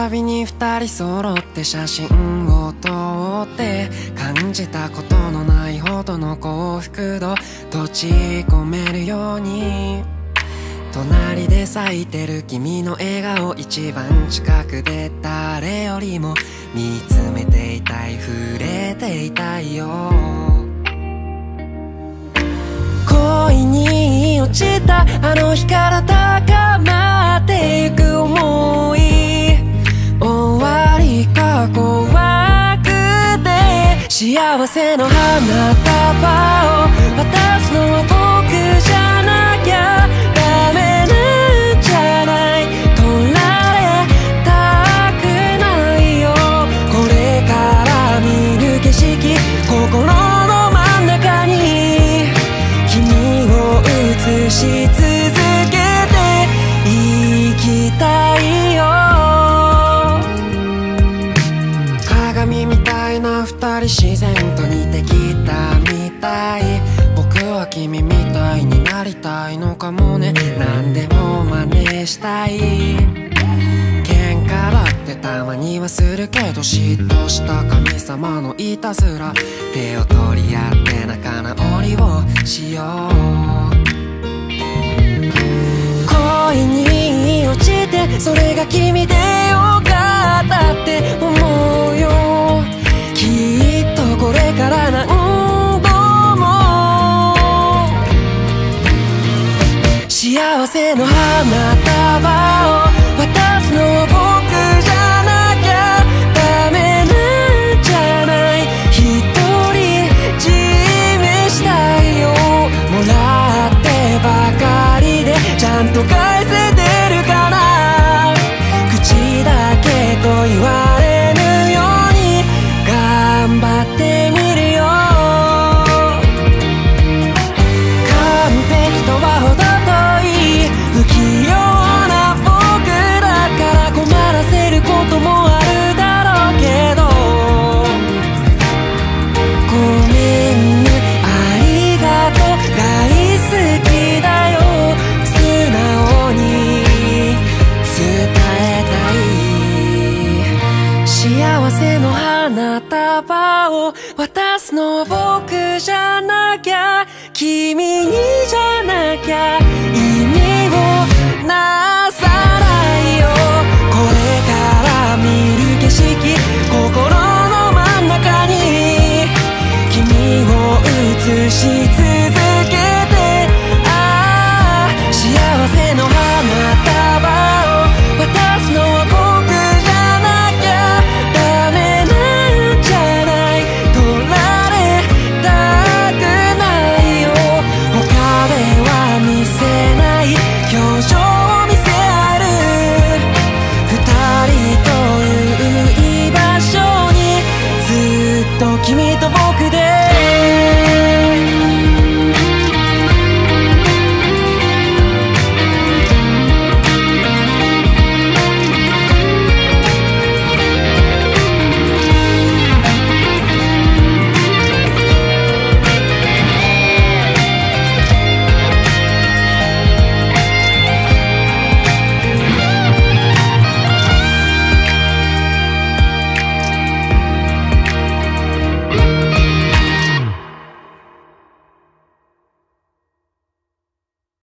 びに二人揃って写真を撮って感じたことのないほどの幸福度閉じ込めるように隣で咲いてる君の笑顔一番近くで誰よりも見つめていたい触れていたいよ恋に落ちたあの日から高まってゆく想い終わりが怖くて幸せの花束を渡すのは僕じゃなきゃダメなんじゃない取られたくないよこれから見る景色心の真ん中に君を映し続けて生きたいよ鏡みたいな二人自然と似てきたみたい僕は君みたいになりたいのかもね何でも真似したい喧嘩だってたまにはするけど嫉妬した神様のいたずら手を取り合って仲直りをしよう恋に落ちてそれが君でよかったって思うよきっとこれから何度も幸せの花束を渡すのは僕じゃなきゃダメなんじゃない一人占めしたいよもらってばかりでちゃんと返せてるかな口だけと言われぬように頑張ってみるよ完璧とは程遠い不器用な僕だから困らせることもあるだろうけどごめんねありがとう大好きだよ素直に伝えたい幸せの花束を渡すのは僕じゃなきゃ君にじゃなきゃ意味をなさ